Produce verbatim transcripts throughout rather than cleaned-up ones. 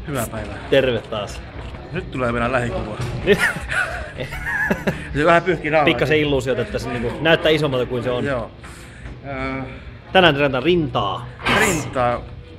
Hyvää päivää. Terve taas. Nyt tulee meidän lähikuva. Se vähän pyyhkii naulaa. Pikkasen illuusiot, että se niinku näyttää isommalta kuin se on. Joo. Öö, Tänään treenataan rintaa. rintaa.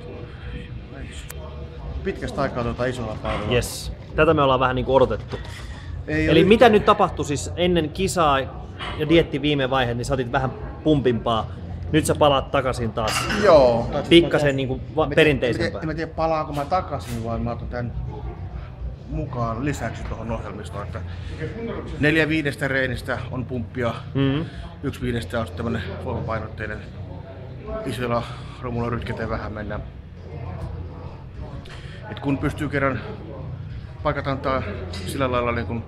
Pitkästä aikaa tuota isolla päivällä. Yes. Tätä me ollaan vähän niinku odotettu. Ei Eli ole... mitä nyt tapahtui siis ennen kisaa ja dietti viime vaiheet, niin sä otit vähän pumpimpaa. Nyt sä palaat takaisin taas. Joo. Pikkasen niinku perinteisempää. En mä tiedä palaanko mä takaisin vai mä otan tän mukaan lisäksi tuohon ohjelmistoon. Että neljä viidestä reenistä on pumppia. Mm-hmm. Yksi viidestä on tämmönen voimapainotteinen. Isolla romulla rytketeen vähän mennään. Et kun pystyy kerran paikat antaa sillä lailla niin kun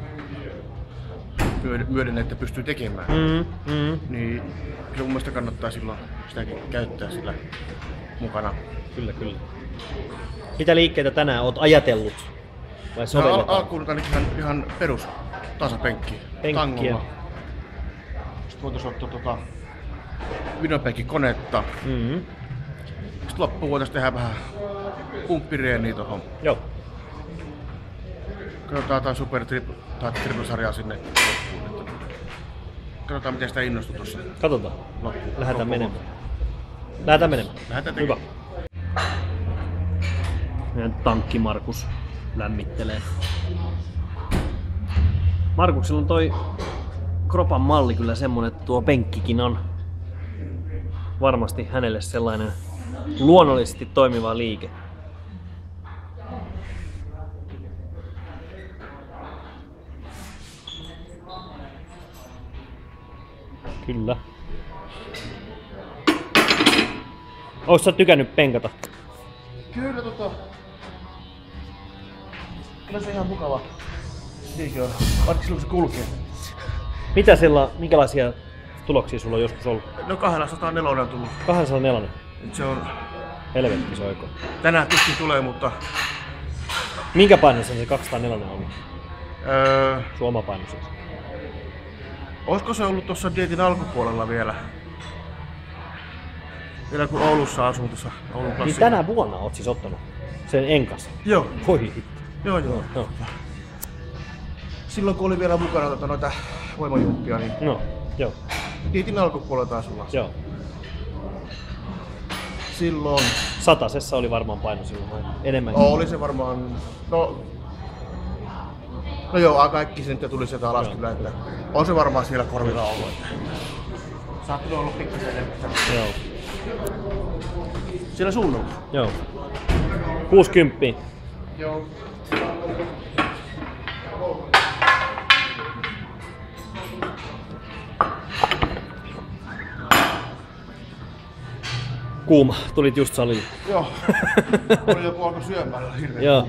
myöden, että pystyy tekemään, mm, mm. niin kyllä mun mielestä kannattaa silloin sitäkin käyttää sillä mukana. Kyllä, kyllä. Mitä liikkeitä tänään oot ajatellut? Vai sovelletaan? No, al- alkuun ihan, ihan perus tasapenkki. Penkkiä. Sitten voitaisiin ottaa tota vinopenkkikonetta. Mm-hmm. Sitten loppuun voitaisiin tehdä vähän pumppireeniä tohon. Joo. Katsotaan jotain super tai triple-sarjaa sinne loppuun. Katsotaan miten sitä innostui tuossa. Katsotaan. Loppuun. Lähdetään menemään. Lähdetään menemään. Lähdetään Hyvä. Meidän tankki Markus lämmittelee. Markuksella on toi kropan malli kyllä semmonen, että tuo penkkikin on varmasti hänelle sellainen luonnollisesti toimiva liike. Kyllä. Ootko sä tykännyt penkata? Kyllä tota... Kyllä se ihan mukava. Niinkö on? Varsinkin silloin se kulkee. Mitä sillä, minkälaisia tuloksia sulla on joskus ollut? No kaksisataaneljä on tullut. kaksisataaneljä. Nyt se on... Helvetti soiko. Tänään tuskin tulee, mutta... Minkä painossa se kaksisataaneljä on? Öö... Sun oma painossa. Olisiko se ollut tuossa dietin alkupuolella vielä? Vielä kun Oulussa asun tuossa Oulun Niin tänä vuonna oot siis ottanut sen enkas? Joo. Voi hitto. Joo, joo. No. Silloin kun oli vielä mukana tuota, noita voimajumppia, niin... No, joo. Dietin alkupuolella taas ollaan. Joo. Silloin... Satasessa oli varmaan paino silloin enemmän. Oli se varmaan... No... No joo, kaikki se nyt tuli sieltä alas kyllä, että on se varmaan siellä korvilla ollut. Saattanut olla pikkasen enemmän. Joo. Siellä suunnalla? Joo. kuusikymmentä. Joo. Kuuma, tulit just saliin. Joo. Oli joku alkoi syömään hirveän. Joo.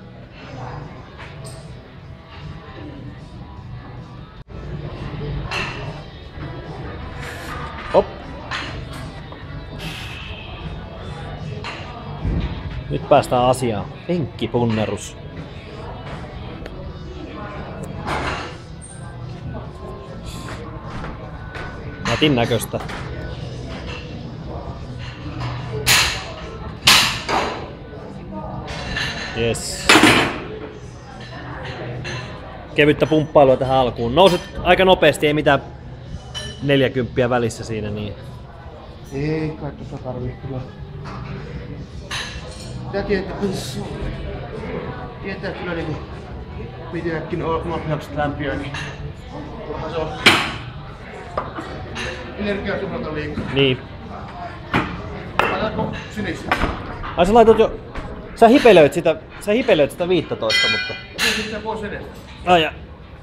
Hop. Nyt päästään asiaan. Penkkipunnerus. Nätin näköistä. Yes. Kevyttä pumppailua tähän alkuun. Nouset aika nopeasti, ei mitään neljäkymppiä välissä siinä niin. Ei kai tuossa tarvii kyllä. Tää tietää, tietää kyllä niinku mitenkin ohjaukset lämpiä, niin se on energiaa suunnata liikaa. Niin. Laitatko sinisiä? Ai sä laitat jo... Sä hipelöit sitä, sä hipelöit sitä viisitoista, mutta... Sitten sä pois edestä. Ai ja.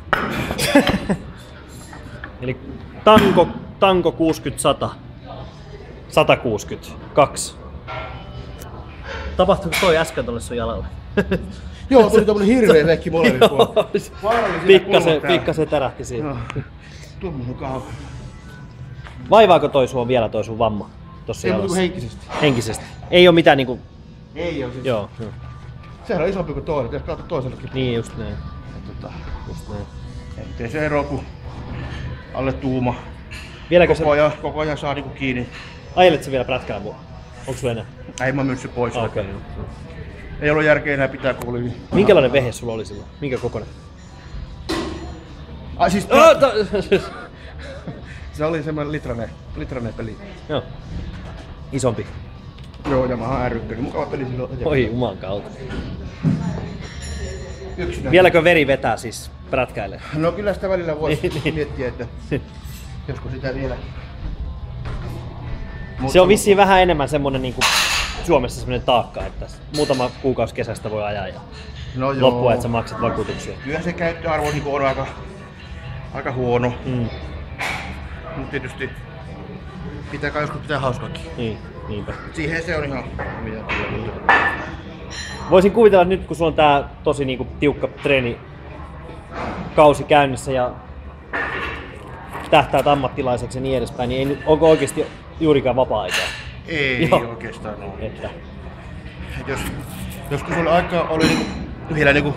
Eli tanko, tanko kuusikymmentä sata. sata kuusikymmentäkaksi. Tapahtuiko toi äsken tolle sun jalalle? Joo, tuli tommonen hirveä vekki molemmin puolella. Pikkasen, pikkasen tärähti siinä. Joo. Tuommoinen kauan. Vaivaako toi sua vielä toi sun vamma? Tossa Ei jalassa? muuta henkisesti. Henkisesti. Ei oo mitään niinku... Ei oo siis. Joo. joo. Sehän on isompi kuin toinen, pitäis katsoa toisellekin. Niin just näin. Tota, Just näin. ettei se ero kuin alle tuuma. Vieläkö Koko sä... ajan, koko ajan saa niinku kiinni. Ajelet sä vielä prätkää mua? Onko sulla enää? Ei mä myssy pois. Okei. Okay. ei ollut järkeä enää pitää kuulia. Minkälainen vehe sulla oli silloin? Minkä kokoinen? Ai siis... Oh, ta- se oli semmoinen litranen, litranen peli. Joo. Isompi. Joo, ja mä oon ärryttynyt. Mukava peli silloin. Oi juman kautta. Yksinään. Vieläkö veri vetää siis prätkäilee? No kyllä sitä välillä voisi Niin. miettiä, että joskus sitä vielä. Mutta, Se on vissiin vähän enemmän semmonen niinku Suomessa semmonen taakka, että muutama kuukausi kesästä voi ajaa ja no joo. loppua, että sä maksat vakuutuksia. Kyllä se käyttöarvo niin on aika, aika huono. Mm. Mutta tietysti pitää kai joskus pitää hauskaakin. Niin, niinpä. Siihen se on ihan hyvä. Voisin kuvitella nyt, kun sulla on tää tosi niinku tiukka treenikausi käynnissä ja tähtäät ammattilaiseksi ja niin edespäin, niin ei nyt, onko oikeesti juurikaan vapaa-aikaa? Ei Joo. oikeastaan ole. Että. Et jos, joskus oli aikaa oli niinku, vielä niinku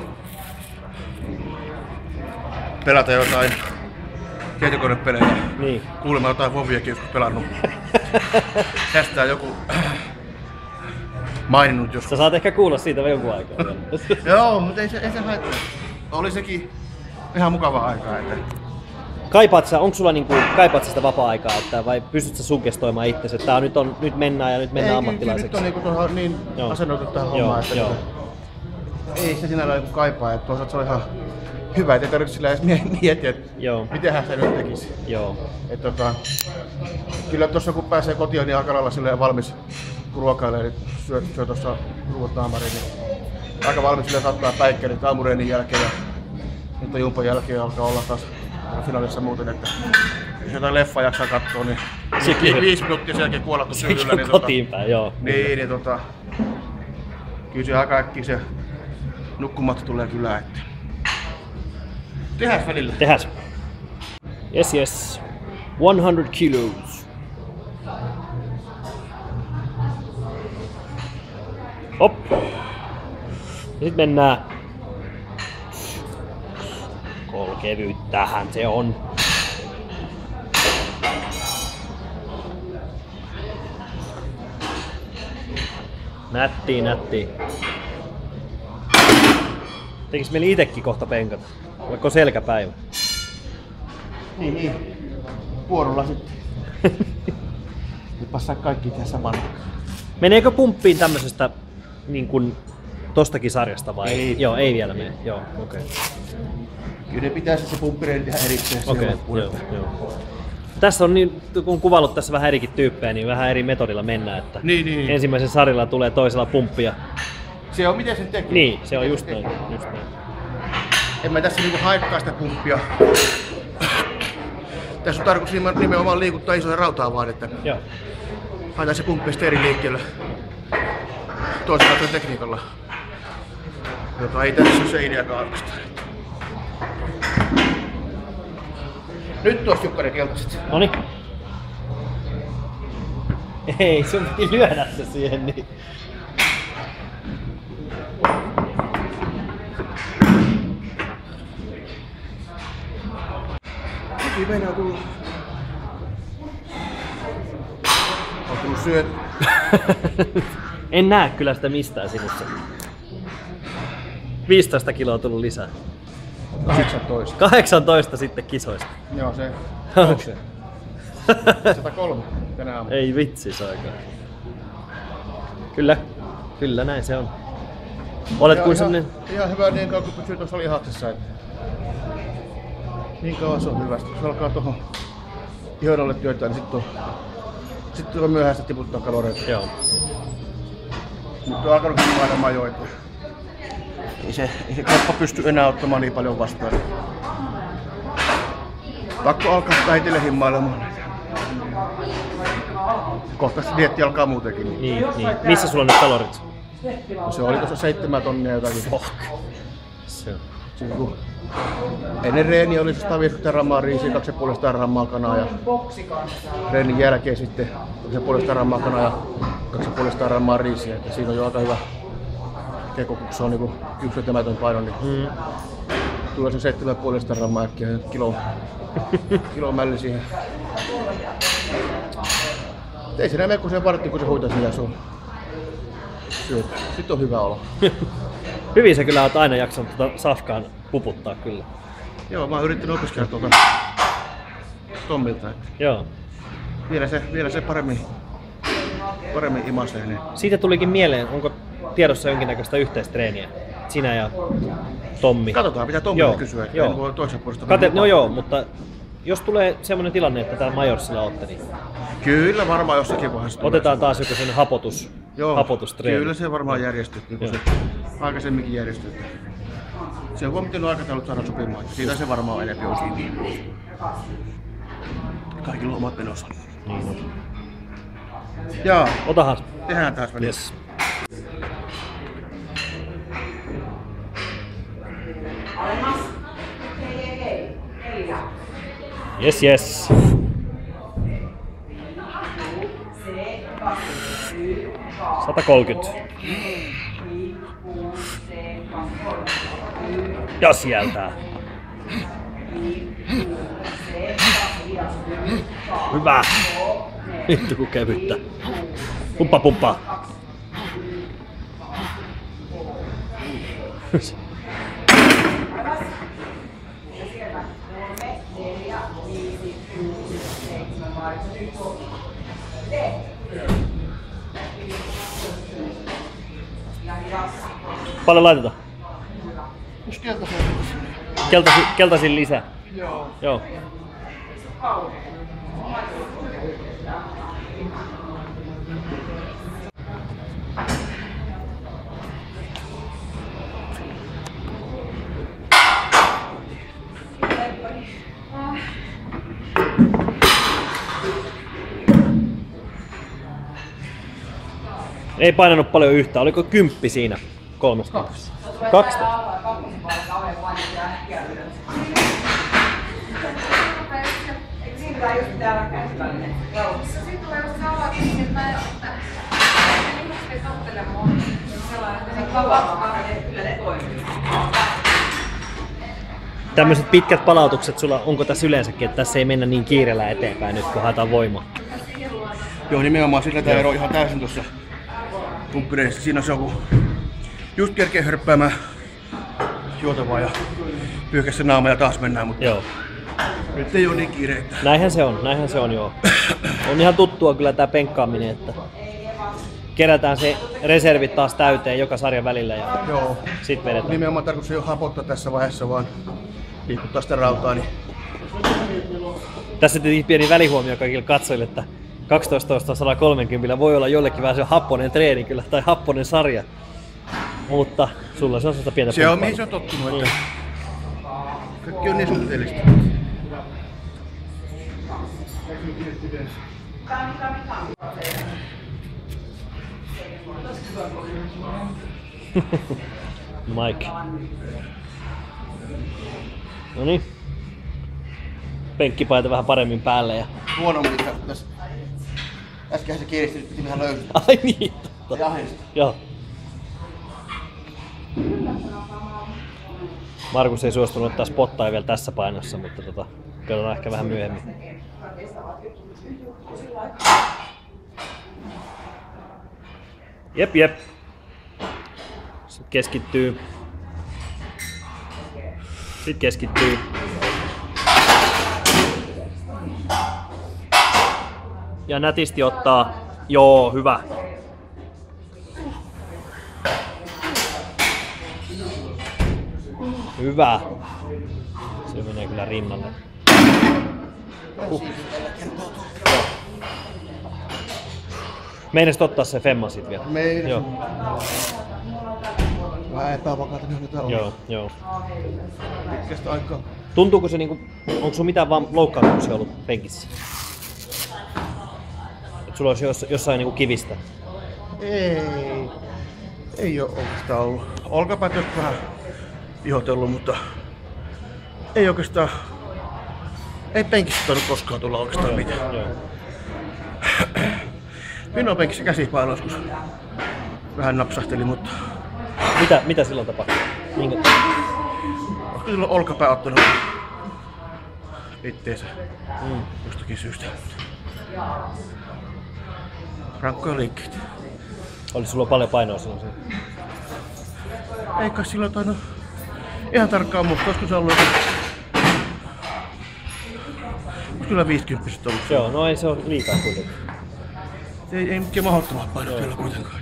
pelata jotain tietokonepelejä. Niin. Kuulemma jotain voviakin joskus pelannut. Tästä on joku maininnut joskus. Sä saat ehkä kuulla siitä jonkun aikaa vielä. Joo, mutta ei se, ei se haittaa. Oli sekin ihan mukavaa aikaa. Että... Kaipaat sä, onko sulla niinku, kaipaat sä sitä vapaa-aikaa, että vai pystyt sä suggestoimaan itsesi, että tää nyt, on, nyt mennään ja nyt mennään ei, ammattilaiseksi? Nyt on niinku tuohon niin Joo. asennoitu tähän Joo, hommaan, että joo. ei se sinällään niinku kaipaa. Että toisaalta se on ihan hyvä, ettei tarvitse sillä edes miettiä, että Joo. mitenhän se nyt tekisi. Joo. Et tota, kyllä tuossa kun pääsee kotiin, niin aika lailla silleen valmis kun ruokailee, niin syö, syö tuossa ruuat naamariin, niin aika valmis silleen saattaa päikkärit aamureenin jälkeen ja nyt jumpan jälkeen alkaa olla taas finaalissa muuten, että jos jotain leffaa jaksaa katsoa, niin Sekin. viisi minuuttia sen jälkeen kuolattu Sekin syydyllä. on Niin, kotiin päin, joo. tota, niin, niin tota, kyllä se aika äkkiä se nukkumatta tulee kyllä, että tehäs välillä. Tehäs. Yes, yes. one hundred kilos. Hop. Ja sit mennään. Kolkevyyttähän se on. Nättii, nättii. Tekis meillä itekin kohta penkata. Vaikka on selkäpäivä. Niin, niin. Vuorolla sitten. Nyt passaa kaikki tähän saman. Meneekö pumppiin tämmöisestä niin kuin tostakin sarjasta vai? Ei. Joo, ei vielä mene. Joo, okei. Okay. Kyllä ne pitäisi se pumppireeni tehdä erikseen. Okei, okay, joo, joo. Tässä on niin, kun kuvaillut tässä vähän erikin tyyppejä, niin vähän eri metodilla mennään. Että Niin, niin. ensimmäisen sarjalla tulee toisella pumppia. Se on miten sen tekee. Niin, se on Miten just sen näin. tekee. Just näin. En mä tässä niinku haikkaa sitä pumppia. Tässä on tarkoitus nimenomaan liikuttaa isoja rautaa vaan, että Joo. haetaan se pumppi sitten eri liikkeellä toisella tekniikalla. Jota ei tässä ole se ideakaan oikeastaan. Nyt tuossa Jukkanen keltaiset. Noniin. Ei, sun piti lyödä se siihen niin. Toki meillä on tullut... On tullut syöt. En näe kyllä sitä mistään sinussa. viisitoista kiloa tullut lisää. kahdeksantoista. kahdeksantoista sitten kisoista. Joo, se nousee. sata kolme tänä aamuna. Ei vitsi soikaan. Kyllä, kyllä näin se on. Olet kuin semmonen... Ihan, ihan hyvä niin kauan kun pysyy tuossa lihaksessa. Että niin kauan se on hyvä. Sitten kun se alkaa tuohon ihon alle työntää, niin sitten on, sitten on myöhäistä tiputtaa kaloreita. Joo. Nyt on alkanut painamaan jo, että ei se, ei se kroppa pysty enää ottamaan niin paljon vastaan. Pakko alkaa vähitellen himmailemaan. Kohta se dieetti alkaa muutenkin. Niin. Niin, niin. Missä sulla on nyt kalorit? No se oli tuossa seitsemän tonnia jotakin. Fuck. Se on. Siinä kun ennen reeniä oli sata viisikymmentä grammaa riisiä, kaksi pilkku viisi grammaa kanaa ja reenin jälkeen sitten kaksi pilkku viisi grammaa kanaa ja kaksi pilkku viisi grammaa riisiä. Että siinä on jo aika hyvä keko, kun se on niinku kypsytämätön paino, niin Mm. tulee se seitsemän pilkku viisi grammaa äkkiä ja kilo, kilo mälli siihen. Ei siinä mene kun se vartti, kun se huitasi ja se on. Sitten on hyvä olo. Hyvin sä kyllä oot aina jaksanut tuota safkaan puputtaa kyllä. Joo, mä oon yrittänyt opiskella tuolta Tommilta. Että Joo. vielä se, vielä se paremmin, paremmin imasee. Niin. Siitä tulikin mieleen, onko tiedossa jonkinnäköistä yhteistreeniä? Sinä ja Tommi. Katsotaan, mitä Tommilta kysyä. Joo. En voi toisen puolesta. Kate, no joo, mutta jos tulee semmoinen tilanne, että täällä Majorsilla ootte, niin kyllä varmaan jossakin vaiheessa tulee. otetaan taas joku sen hapotus, Joo, hapotustreeni. kyllä se varmaan järjestyy, niin kuin se aikaisemminkin järjestyy. Se on huomattanut aikataulut saada sopimaan. Siitä se varmaan on enemmän osin niin. Kaikilla on omat menossa. Niin on. Joo, Otahan. tehdään taas väliin. Yes. Yes, yes. sata kolmekymmentä. Ja sieltä. Hyvä. Vittu kun kevyttä. Pumppa pumppa. Paljon laitetaan? Jos keltaisen. Keltasi, keltaisin lisää. Joo. Joo. Ei painanut paljon yhtään. Oliko kymppi siinä? Kolmesta? Kaksi. Kaksitoista. Tämmöiset pitkät palautukset sulla, onko tässä yleensäkin, että tässä ei mennä niin kiireellä eteenpäin nyt kun haetaan voimaa? Joo, nimenomaan sillä tämä ero ihan täysin tuossa pumppireissa. Siinä on se joku just kerkeä hörppäämään juotavaa ja pyyhkä se naama ja taas mennään, mutta Joo. nyt ei ole niin kiireitä. Näinhän se on, näinhän se on joo. On ihan tuttua kyllä tää penkkaaminen, että kerätään se reservit taas täyteen joka sarjan välillä ja Joo. sit vedetään. Nimenomaan tarkoitus ei ole hapottaa tässä vaiheessa, vaan liikuttaa sitä rautaa. Niin Tässä tietenkin pieni välihuomio kaikille katsojille, että kaksitoista sata kolmekymmentä voi olla jollekin vähän se happonen treeni kyllä, tai happonen sarja. Mutta sulla se on sellaista pientä se on pumppailua. mihin se on tottunut, että kaikki on niin suhteellista. Mike. Noniin. Penkkipaita vähän paremmin päälle ja... Huonommin tässä. Äsken se kiiristi, nyt piti vähän löysyä. Ai niin, totta. Ja ahdista. Joo. Markus ei suostunut ottaa spottaa vielä tässä painossa, mutta tota, katsotaan ehkä vähän myöhemmin. Jep, jep. Sitten keskittyy. Sitten keskittyy. Ja nätisti ottaa. Joo, hyvä. Hyvä. Se menee kyllä rinnalle. Huh. Meinasit ottaa se femma sit vielä? Meidän. Joo. Vähän epävakaata nyt täällä on. Joo, joo. Pitkästä aikaa. Tuntuuko se niinku, onko sulla mitään vaan loukkaantumisia ollut penkissä? Et sulla olisi jos, jossain niinku kivistä? Ei. Ei oo oikeastaan ollut. Olkapäät on vähän ihotellut, mutta ei oikeastaan. Ei penkissä tainnut koskaan tulla oikeastaan Joo, mitään. joo. Minun penkissä käsipaino joskus vähän napsahteli, mutta Mitä, mitä silloin tapahtui? Minkä? olisiko silloin olkapää ottanut itteensä Mm. jostakin syystä. Rankkoja liikkeitä. Oli sulla paljon painoa silloin? Ei kai silloin tainnut ihan tarkkaan muista, olisiko se ollut joku... Olisiko kyllä viisikymppiset ollut? Joo, no ei se ole liikaa kuitenkin. Ei, ei mikään mahdottomat painot vielä kuitenkaan.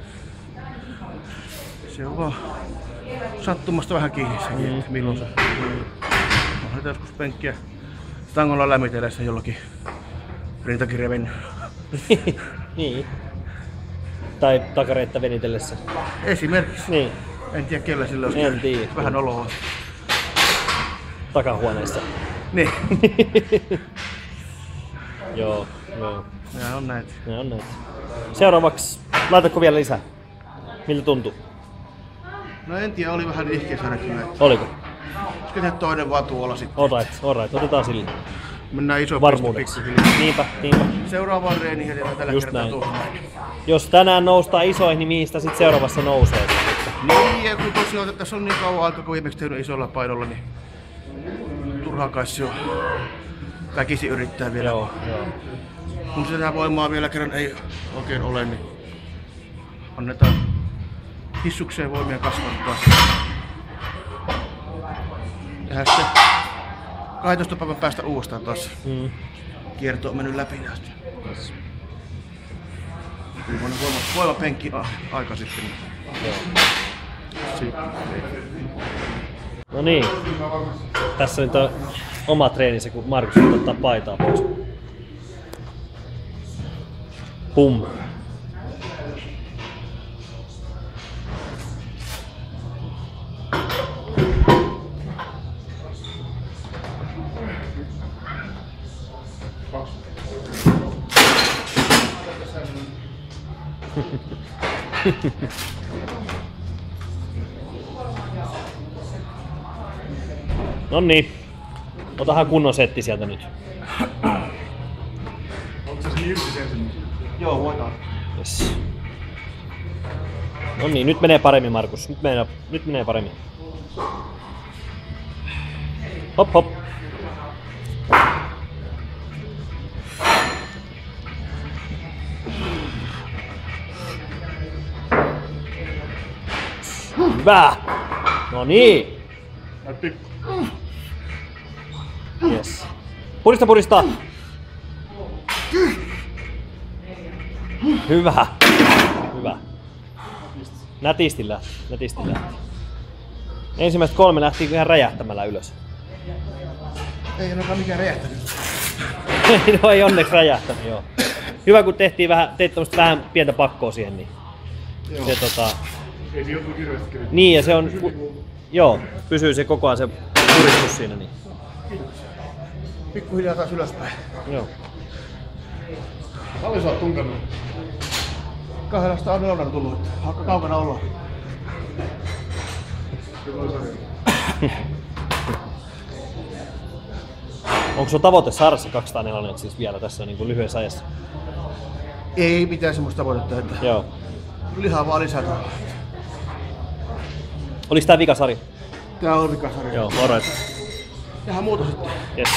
Se on vaan sattumasta vähän kiinni sekin, mm. että milloin se... Onhan niitä joskus penkkiä tangolla lämmitellessä jollakin rintakirja mennyt. Niin. Tai takareittä venitellessä. Esimerkiksi. Niin. En tiedä kellä sillä olisi En tiedä. vähän oloa. Takahuoneessa. Niin. Joo, joo. Nää on näitä. Nää on näitä. Seuraavaksi, laitatko vielä lisää? Miltä tuntuu? No en tiedä, oli vähän ihkeä saada kyllä. Oliko? Olisiko tehdä toinen vaan tuolla sitten? Alright, alright, otetaan sille. Mennään iso Varmuudeksi. Niinpä, niinpä. Seuraavaan reeniin heti tällä Just kertaa näin. tuohon. Jos tänään noustaan isoihin, niin mihin sitä sit seuraavassa nousee? Niin, ja kun tosiaan että tässä on niin kauan aikaa, kun viimeksi tehnyt isolla painolla, niin turhaa kai se on väkisin yrittää vielä. Joo, joo. Kun sitä voimaa vielä kerran ei oikein ole, niin annetaan hissukseen voimia kasvattaa. Tehdään sitten kaksitoista päivän päästä uudestaan taas. Mm. Kierto on mennyt läpi näistä. Yes. Kyllä voima, voimapenkki aika sitten. Joo. No niin. Tässä nyt on oma treeninsä, kun Markus ottaa paitaa pois. Pum. No niin. Otahan kunnon setti sieltä nyt. Onko se niin yksi sen? Joo, voidaan. Yes. No niin, nyt menee paremmin Markus. Nyt menee, nyt menee paremmin. Hop hop. Hyvä! No niin! Yes. Purista, purista! Hyvä! Hyvä. Nätisti lähti, nätisti lähti. Ensimmäiset kolme lähti ihan räjähtämällä ylös. Ei ainakaan mikään räjähtänyt. No ei onneksi räjähtänyt, joo. Hyvä kun tehtiin vähän, teit tämmöstä vähän pientä pakkoa siihen, niin joo. Se tota... Ei se joutuu kirveästi kirveästi. Niin ja se on... Joo, pysyy se koko ajan se puristus siinä, niin... Pikkuhiljaa taas ylöspäin. Joo. Paljon sä oot tunkannut? Kahdesta on nelonen tullut, aika kaukana ollaan. Onko sun tavoite saada se kaksisataaneljä siis vielä tässä niin kuin lyhyessä ajassa? Ei mitään semmoista tavoitetta, että joo. Lihaa vaan lisätä. Olis tää vikasarja? Tää on vikasarja. Joo, alright. Tehdään muuta sitten. Yes.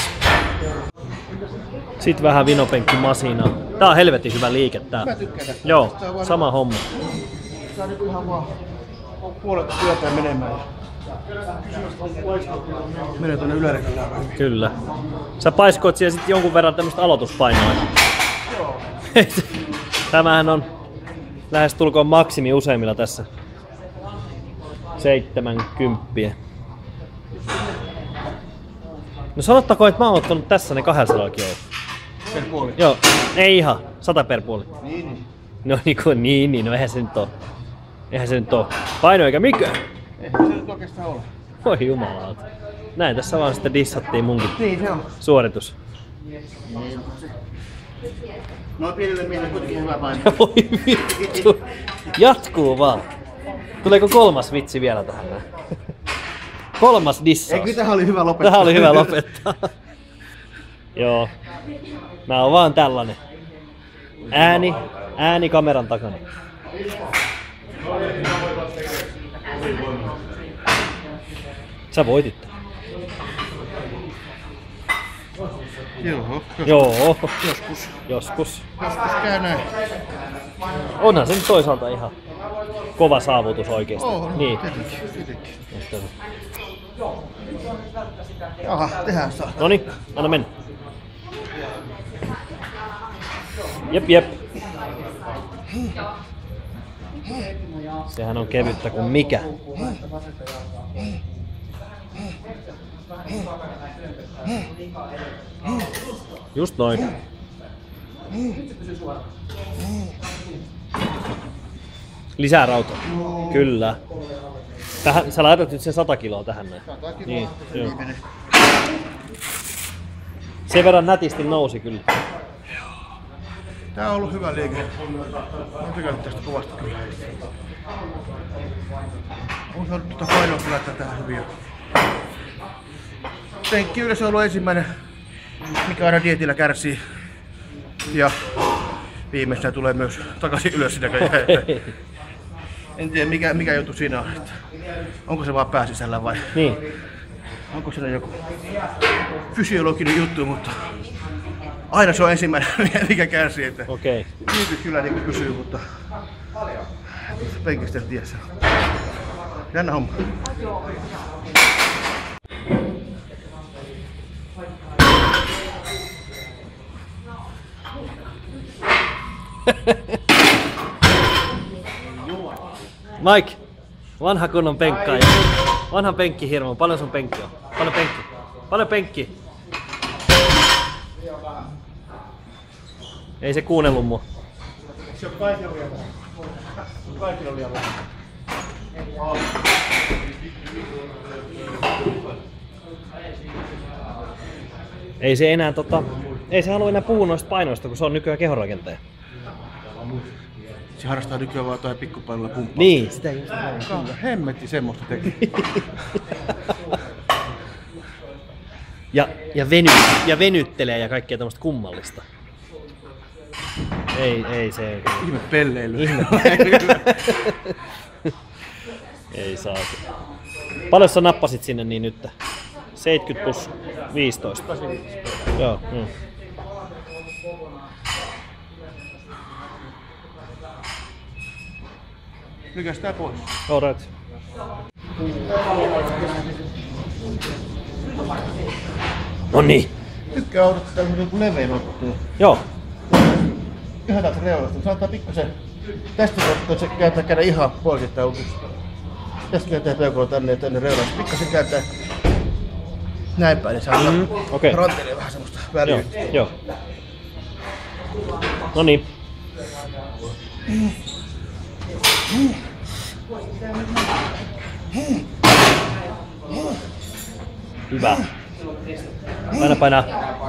Sitten vähän vinopenkkimasinaa. Tää on helvetin hyvä liike tää. Mä tykkään tästä. Joo, sama homma. Tää on niinku ihan vaan puolet työtään menemään. Menee tuonne ylärekällään. Kyllä. Sä paiskoit siellä sit jonkun verran tämmöstä aloituspainoa. Joo. Tämähän on lähes tulkoon maksimi useimmilla tässä. Seitsemänkymppiä. No sanottako, että mä oon ottanut tässä ne kahdessadaa kiloa. Per puoli? Joo, ei ihan. Sata per puoli. Niin, niin. No niin kuin niin, niin, no eihän se nyt oo. Eihän se nyt oo. Paino eikä mikään. Eihän se nyt oikeastaan ole. Voi jumalauta. Näin tässä vaan sitten dissattiin munkin niin, se on. Suoritus. No pienelle miehelle kuitenkin hyvä paino. Voi vittu. Jatkuu vaan. Tuleeko kolmas vitsi vielä tähän? Kolmas dissaus. Eikö tähän oli hyvä lopettaa? Tähän oli hyvä lopettaa. Joo. Mä oon vaan tällainen. Ääni, ääni kameran takana. Sä voitit. Joo. Joo. Joskus. Joskus. Joskus käy näin. onhan se nyt toisaalta ihan kova saavutus oikeesti. Oh, niin. Tietenkin, tietenkin. Jaha, tehdään saa. Noniin, anna mennä. Jep, jep. Sehän on kevyttä kuin mikä. Just noin. Lisää rautaa. Kyllä. Tähän, sä laitat nyt sen sata kiloa tähän näin. Niin, joo. Sen verran nätisti nousi kyllä. Tää on ollut hyvä liike. Mä tykännyt tästä kovasti kyllä. On saanut tuota painoa kyllä tähän hyvin. Penkki yleensä on ollut ensimmäinen, mikä aina dietillä kärsii. Ja viimeistään tulee myös takaisin ylös sitä. En tiedä mikä, mikä juttu siinä on. Että onko se vaan pääsisällä vai niin. Onko siinä joku fysiologinen juttu, mutta aina se on ensimmäinen, mikä kärsii. Että okei. Liikyt kyllä niin kysyy, mutta penkistä en tiedä. Jännä homma. Mike, vanha kunnon penkkaaja. Vanha penkkihirmo. Paljon sun penkki on? Paljon penkki. Paljon penkki. Ei se kuunnellut mua. Se on kaikilla liian vähän. Kaikilla liian vähän. Ei se enää tota... Ei se halua enää puhua noista painoista, kun se on nykyään kehonrakentaja. Se harrastaa nykyään vaan jotain pikkupainoilla pumppaa. Niin, sitä just näin. Hemmetti semmoista teki. ja, ja, veny, ja venyttelee ja kaikkea tämmöistä kummallista. Ei, ei se... Ihme pelleily. Ihme Ei saa. Paljon sä nappasit sinne niin nyt? seitsemänkymmentä plus viisitoista. Joo. Mm. Lykäs tää pois. All right. No niin. Tykkää odottaa tämmönen leveän otteen. Joo. Ihan täältä reunasta. Saattaa pikkasen tästä kohtaa se kääntää käydä ihan poikittain. Tästä kääntää peukalo tänne ja tänne reunasta. Pikkasen kääntää näin päin, niin saattaa mm, okay. rantelee vähän semmoista väljyyttä. Joo, joo. No niin. Hyvä. Paina, paina.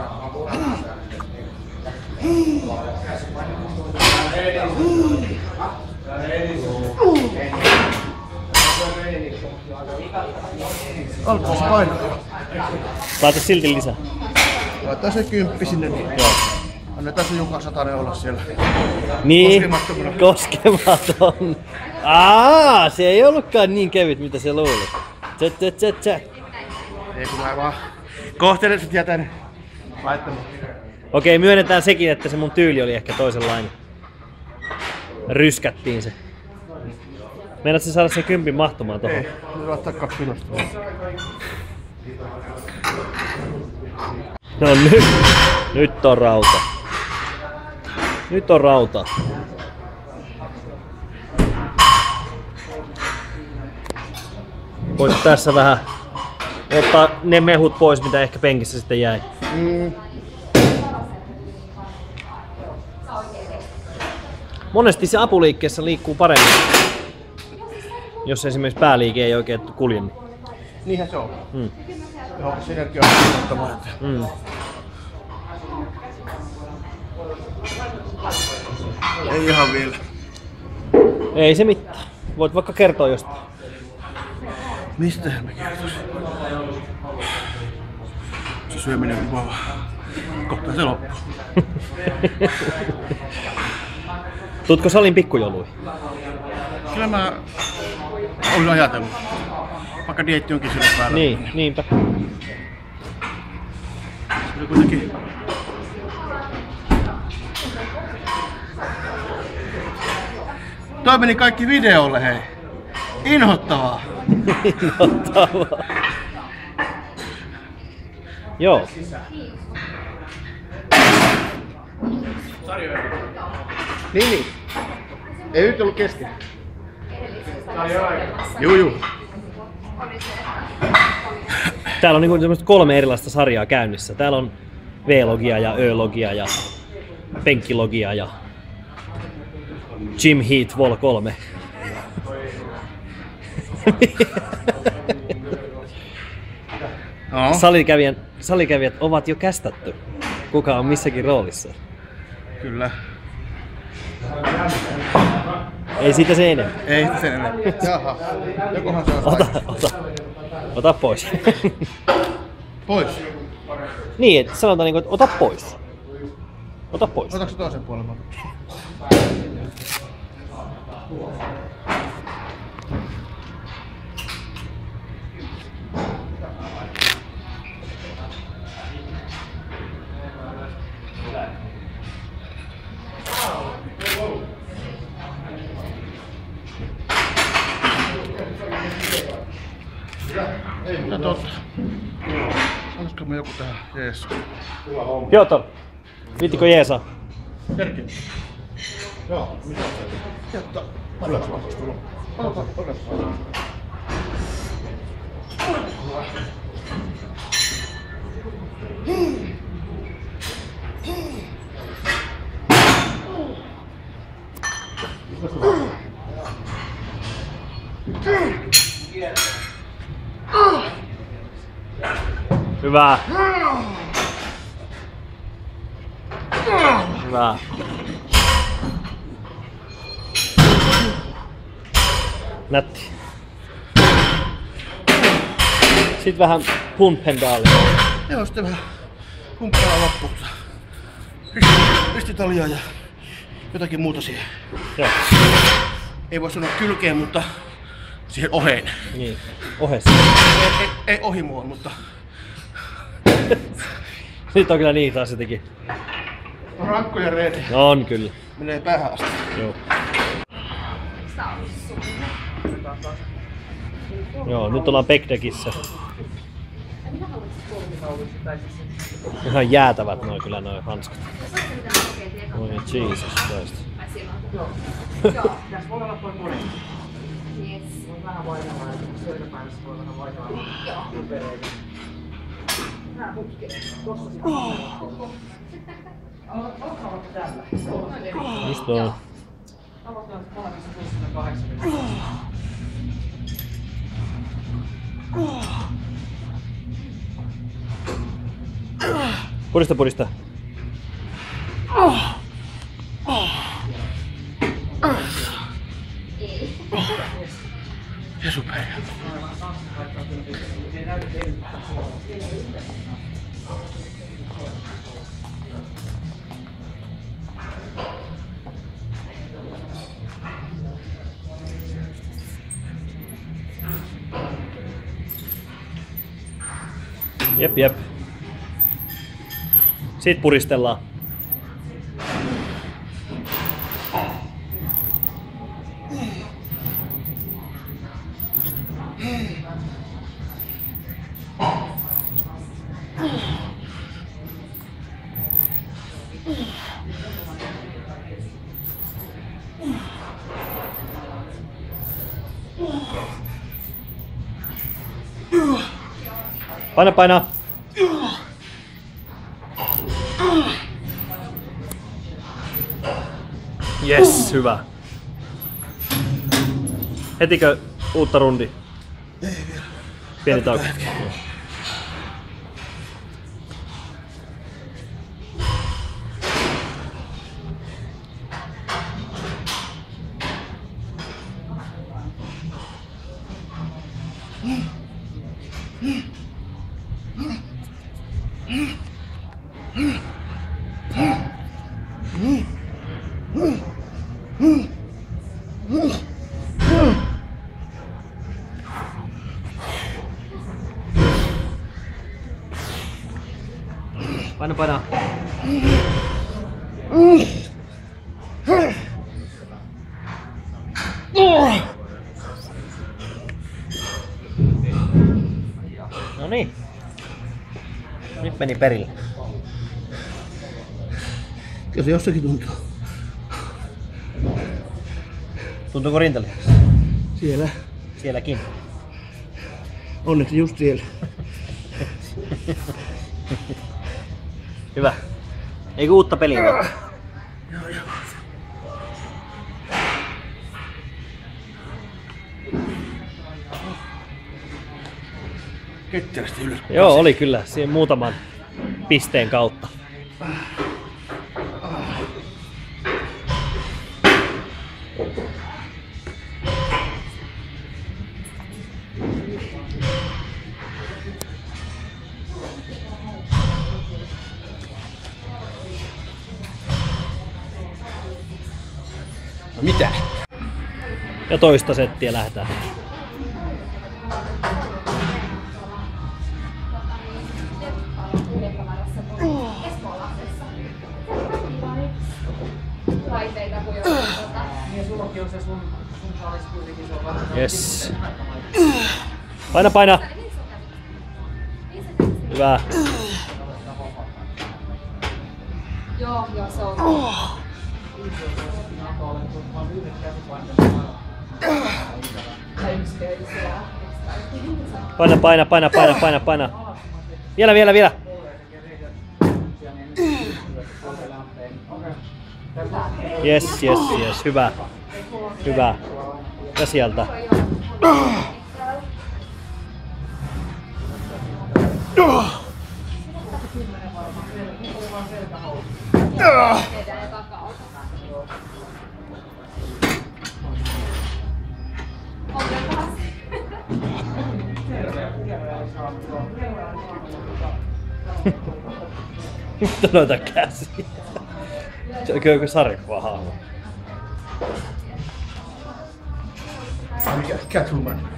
Alkaa se painaa. Laita silti lisää. Laittaa se kymppi sinne, niin joo. Annetaan se Jukan satanen olla siellä. Niin, koskemattomana. Koskematon. Aa, se ei ollutkaan niin kevyt, mitä se luuli. Tse, tse, tse, tse. Ei kun mä vaan kohtelen sit jätän laittamaan. Okei, myönnetään sekin, että se mun tyyli oli ehkä toisenlainen. Ryskättiin se. Meinaat sä saada sen kympin mahtumaan tohon? Ei, nyt laittaa kaksi kilosta. No nyt, nyt on rauta. Nyt on rauta. Voit tässä vähän ottaa ne mehut pois, mitä ehkä penkissä sitten jäi. Mm. Monesti se apuliikkeessä liikkuu paremmin. Jos esimerkiksi pääliike ei oikein kulje. Niin. Niinhän se on. Mm. Johon synergia on ottamaan. Mm. Ei ihan vielä. Ei se mitään. Voit vaikka kertoa jostain. Mistähän mä kertoisin? Se syöminen on mukava. Kohta se loppuu. Tuutko salin pikkujouluihin? Kyllä mä olen ajatellut. Vaikka dieetti onkin sillä päällä. Niin, niinpä. Se on kuitenkin... toi meni kaikki videolle, hei. Inhottavaa. Inhottavaa. Joo. Niin, niin. Ei nyt ollut kesken. Juu, juu. Täällä on niinku semmoista kolme erilaista sarjaa käynnissä. Täällä on V-logia ja Ö-logia ja penkkilogia ja Gym Heat Vol kolme. No. Salikävijät, salikävijät ovat jo kästätty. Kuka on missäkin roolissa. Kyllä. Ei siitä se enemmän. Ei sitä sen enemmän. Jaha. Jokohan se on Ota, ota. Ota pois. Pois. Niin, että sanotaan niinku, että ota pois. Ota pois. Otatko toisen puolen? No totta. Olisiko me joku tähän jees? Piotr, viittikö jeesaa? Kerki. Joo, mitä on se? Jättä. Ylös vaan. Ota, ylös vaan. Hyvä. Hyvä. Nätti. Sitten vähän pump-pendaalia. Joo, sitten vähän pumppaa loppuun. Ristitalia ja jotakin muuta siihen. Joo. Ei voi sanoa kylkeen, mutta siihen oheen. Niin, ohessa. Ei, ei, ei ohi mua, mutta... Nyt on kyllä niin taas jotenkin. On rankkoja reeniä. On kyllä. Menee päähän asti. Joo. Joo, nyt ollaan Backdeckissä. Ihan jäätävät noi kyllä noi hanskat. Oi Jesus Christ. Joo, tässä voi olla toi moni. Yes. Voi vähän vaihtaa, selkäpäivässä voi vähän vaihtaa. Joo. Nää putkee. Tossa sitä. Alkaa tällä. Just on. Aloitetaan molemmissa kuusikymmentäkahdeksan. Purista, purista. Ja super. Jep, jep. Sitten puristellaan. Paina, paina. Yes, hyvä. Hetikö uutta rundi? Ei vielä. Pieni tauko. No niin. Nyt meni perille. Kyllä se jossakin tuntuu. Tuntuuko rintalihas? Siellä. Sielläkin. Onneksi just siellä. Hyvä. Eikö uutta peliä? Joo, joo. Ketterästi ylös. Joo, oli kyllä. Siinä muutaman pisteen kautta. Mitä? Ja toista settiä lähdetään. Yes. Paina, paina. Hyvä. Joo, joo, se on. Paina, paina, paina, paina, paina, paina. Vielä, vielä, vielä. Yes, yes, yes. Hyvä. Hyvä. Ja sieltä. Mitä noita käsiä? Köykö sarjakuvaa hahmo? Mikä? Catwoman.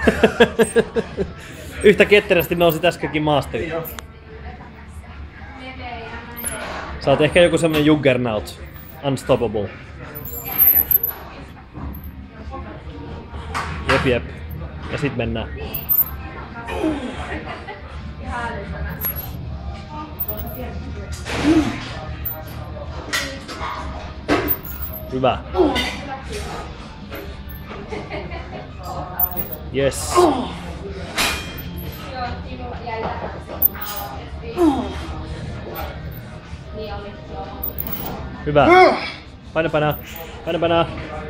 Yhtä ketterästi nousi äskenkin maasteri. Sä oot ehkä joku semmonen Juggernaut. Unstoppable. Jep jep. Ja sit mennään. Hyvä. Yes. Hyvä. Paina, paina. Paina, paina.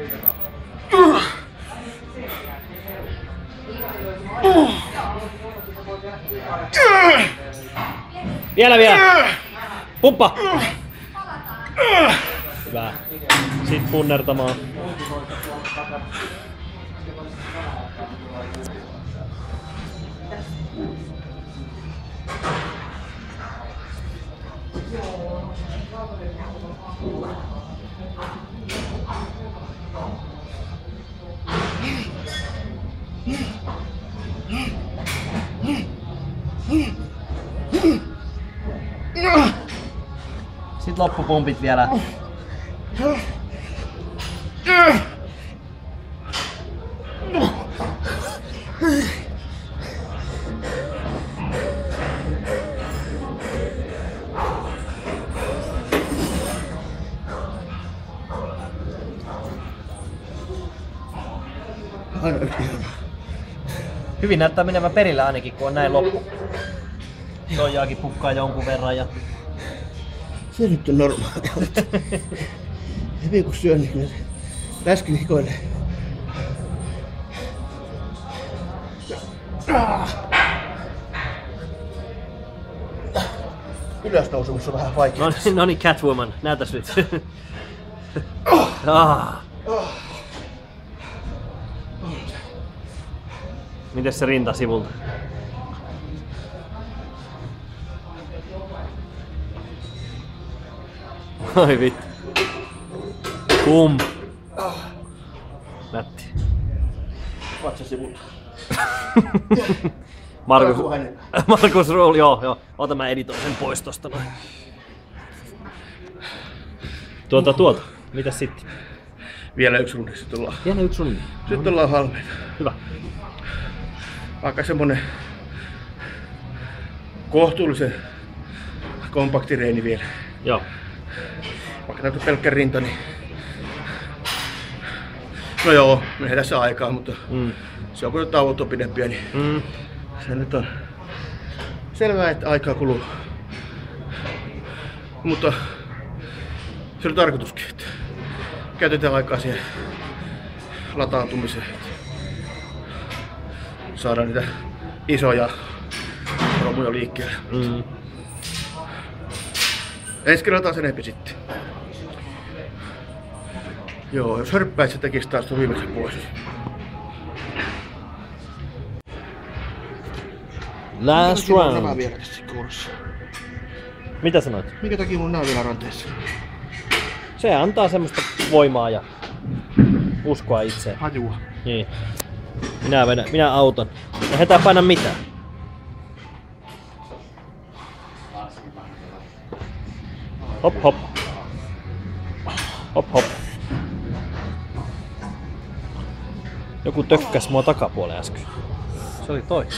Vielä, vielä. Pumppa. Hyvä. Sitten punnertamaan. Sitten loppupumpit vielä. Hyvin näyttää menevän perillä ainakin, kun on näin loppu. Soijaakin pukkaa jonkun verran ja... Se nyt on normaalia, mutta hyvin kun syön, niin kyllä se läskin hikoilee. Ylösnousumus on vähän vaikea. No niin, no niin, Catwoman, näytäs nyt. ah. Mites se rinta sivulta? Ai vittu. Pum. Nätti. Vatsa sivulta. Markus, Markus Roll, joo, joo. Ota mä editoin sen pois tosta noin. Tuota, tuota. Mitäs sitten? Vielä yksi rundi, sitten ollaan. Vielä yksi rundi. Sitten ollaan valmiita. Hyvä. Aika semmonen kohtuullisen kompakti reeni vielä. Joo. Vaikka näyttää pelkkä rinta, niin... No joo, mehän tässä aikaa, mutta mm. se on kun tauot on pidempiä, niin mm. se nyt on selvää, että aikaa kuluu. Mutta se on tarkoituskin, että käytetään aikaa siihen lataantumiseen. Saadaan niitä isoja romuja liikkeelle. Mm. Ensi kerralla taas enempi sitten. Joo, jos hörppäisi, se tekisi taas tuon viimeisen pois. Last round. Nämä vielä tässä kourassa. Mitä sanoit? Minkä takia mun nää vielä ranteessa? Se antaa semmoista voimaa ja uskoa itseen. Hajua. Niin. Minä vedän, minä auton. Eihän tää paina mitään. Hop hop. Hop hop. Joku tökkäs mua takapuoleen äsken. Se oli toi.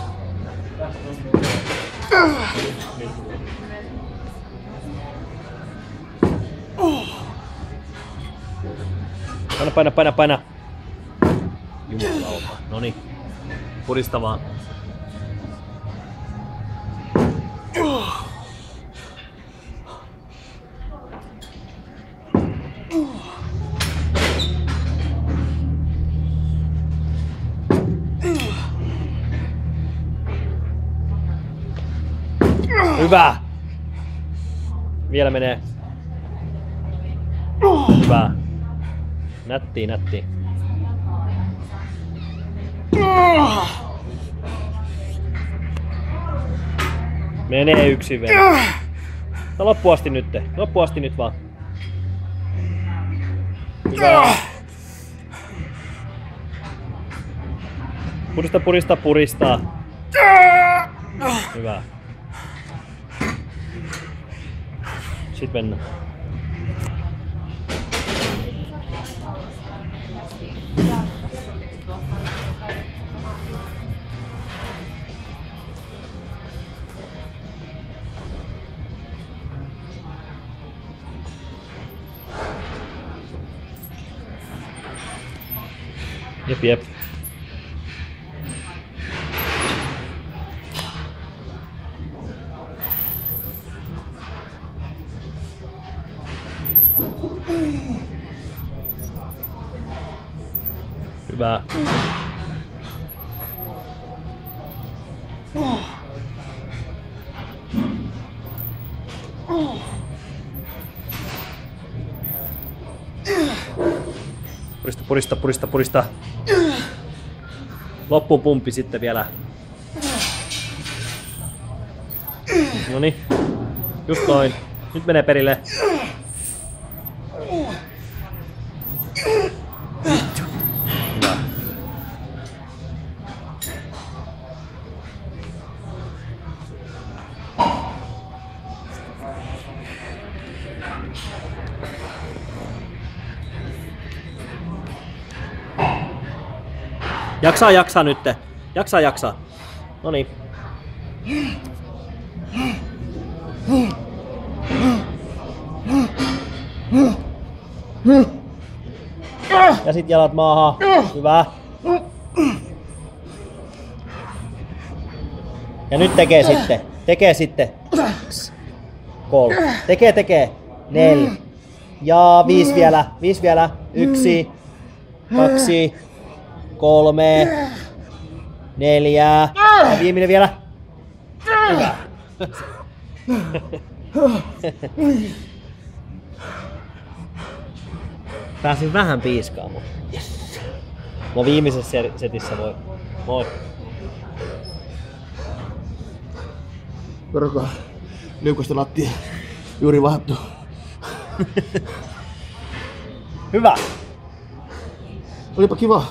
Paina, paina, paina, paina. Jumalauta. Noniin. Purista vaan. Hyvä! Vielä menee. Hyvä. Nättii, nättii. Menee yksin vielä. No loppu asti nyt. Loppu asti nyt vaan. Hyvä. Purista, purista, puristaa. Hyvä. Sitten mennään. Jep, jep. Hyvä. Purista, purista, purista, purista. Loppupumppi sitten vielä. Noniin. Just noin. Nyt menee perille. Hyvä. Jaksaa, jaksaa nyt. Jaksaa, jaksaa. Noniin. Ja sit jalat maahan. Hyvä. Ja nyt tekee sitten. Tekee sitten. Kolme. Tekee, tekee. Neljä. Ja viisi vielä. Viisi vielä. Yksi. Kaksi. Kolme. Neljä. Ja viimeinen vielä. Hyvä. Pääsin vähän piiskaamaan. Yes. No viimeisessä setissä voi. Moi. Korkaa. Liukasta lattia. Juuri vahattu. Hyvä. Olipa kiva.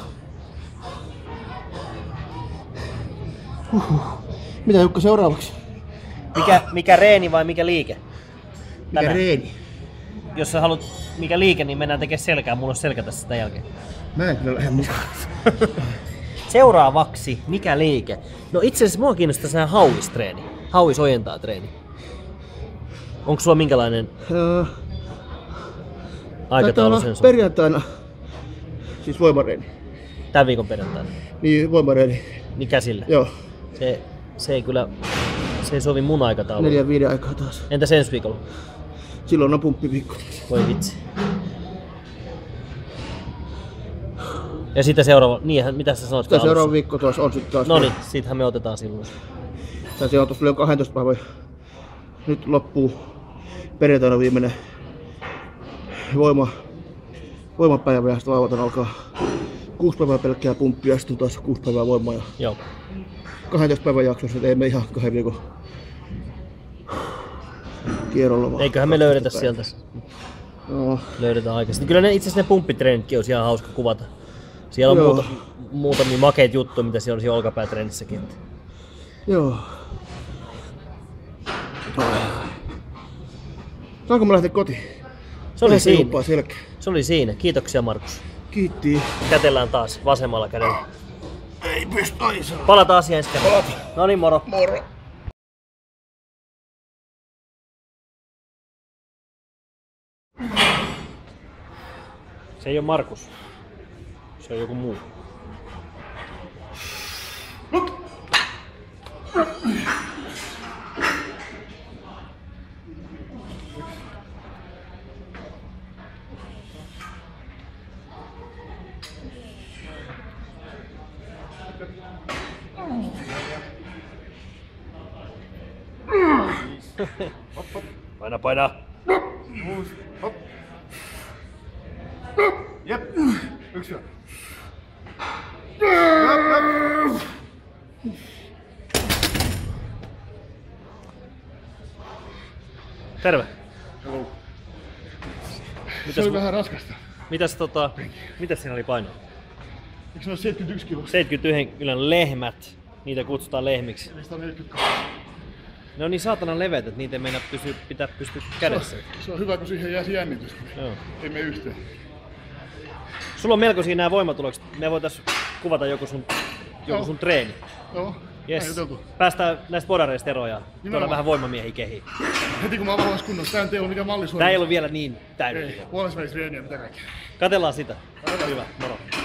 Uhuh. Mitä Jukka seuraavaksi? Mikä, mikä reeni vai mikä liike? Mikä Tänään. reeni? jos sä haluat mikä liike, niin mennään tekemään selkää. Mulla on selkä tässä tämän jälkeen. Mä en kyllä lähde mukaan. Seuraavaksi, mikä liike? No itse asiassa mua kiinnostaa se hauistreeni. Hauis ojentaa treeni. Onko sulla minkälainen Öö, aikataulu sen suhteen? perjantaina, siis voimareeni. Tämän viikon perjantaina. Niin, voimareeni. Niin käsillä. Joo. Se, se ei kyllä, se ei sovi mun aikatauluun. Neljän viiden aikaa taas. Entäs ensi viikolla? Silloin on pumppiviikko. Voi vitsi. Ja sitten seuraava, niinhän, mitä sä sanoit? Sitä seuraava viikko taas on sitten taas. No niin, siitähän me otetaan silloin. Tää se on tossa vielä kaksitoista päivää. Nyt loppuu perjantaina viimeinen voima, voimapäivä ja sitten lauantaina alkaa kuusi päivää pelkkää pumppia ja sitten taas kuusi päivää voimaa. Ja Joo. kaksitoista päivän jaksossa teemme ihan kahden viikon kierrolla vaan. Eiköhän me löydetä päivää. sieltä. Joo. Löydetään aikaisemmin. Kyllä ne itse asiassa ne pumppitreenitkin olisi ihan hauska kuvata. Siellä on Joo. muuta, muutamia makeita juttuja, mitä siellä olisi olkapäätreenissä. Joo. Saanko mä lähteä kotiin? Se oli siinä. Juppaa selkeä. Se oli siinä. Kiitoksia Markus. Kiitti. Kätellään taas vasemmalla kädellä. Ei pysty, ai saa. Palataan asiaan ensi kerralla. No niin, moro. Moro. Se ei ole Markus. Se on joku muu. Paina, paina. Hop. Jep. Yksi hyvä. Jep, jep. Terve. Hello. Mitäs, Se oli vähän raskasta. mitäs, tota, mitäs siinä oli paino? Eikö se ole seitsemänkymmentäyksi kiloa? seitsemänkymmentäyksi kylän lehmät. Niitä kutsutaan lehmiksi. sata neljäkymmentäkaksi. Ne on niin saatanan leveät, että niitä ei meinaa pysy, pitää pystyä kädessä. Se on hyvä, kun siihen jäisi jännitys. Joo. Ei mene yhteen. Sulla on melkoisia nämä voimatulokset. Me voitais kuvata joku sun, joku Joo. sun treeni. Joo. Yes. Näin juteltu. Päästään näistä podareista eroon ja tuoda Nimenomaan. vähän voimamiehiä kehiin. Heti kun mä avaan kunnossa, tää ei ole mikään mallisuori. Tää ei ollut vielä niin täydellinen. Ei, puolesvälis reeniä, mitä kaikkea. Katellaan sitä. Hyvä, moro.